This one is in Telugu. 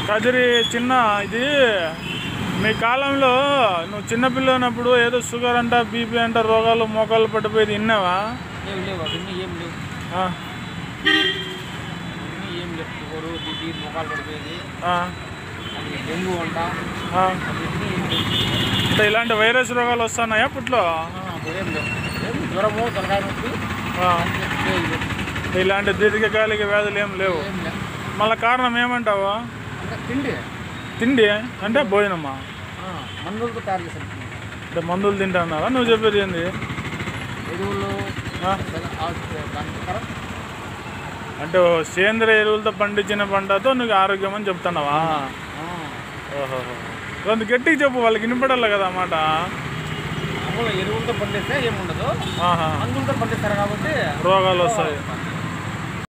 కదిరి చిన్న ఇది మీ కాలంలో నువ్వు చిన్నపిల్ల ఉన్నప్పుడు ఏదో షుగర్ అంట బీపీ అంట రోగాలు మోకాళ్ళు పట్టిపోయేది విన్నావా? ఏం లేవు అవన్నీ ఏం లేవు ఏం లేవు. షుగరు బీపీ మోకాలు పడిపోయేది డెంగ్యూ అంట అంటే ఇలాంటి వైరస్ రోగాలు వస్తున్నాయా అప్పట్లో? ఏం లేవు. జ్వరము తలకాయ నొప్పి ఇలాంటి దీర్ఘకాలిక వ్యాధులు ఏం లేవు. మళ్ళీ కారణం ఏమంటావా? తిండి అంటే భోజనమా? మందులతో తయారు చేశాను. అంటే మందులు తింటున్నావా నువ్వు చెప్పేది ఏంది? ఎరువులు అంటే సేంద్రియ ఎరువులతో పండించిన పంటతో నువ్వు ఆరోగ్యం అని చెప్తున్నావా? ఓహో, కొంత గట్టిగా చెప్పు, వాళ్ళకి వినపడాలి కదా అన్నమాట. ఎరువులతో పండిస్తే ఏముండదు, మందులతో పండిస్తారు కాబట్టి రోగాలు వస్తాయి.